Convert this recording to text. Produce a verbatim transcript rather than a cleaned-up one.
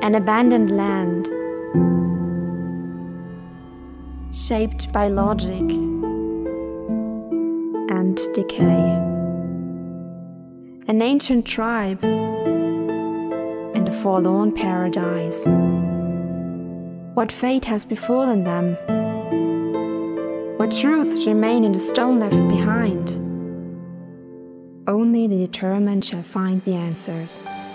An abandoned land, shaped by logic and decay. An ancient tribe and a forlorn paradise. What fate has befallen them? What truths remain in the stone left behind? Only the determined shall find the answers.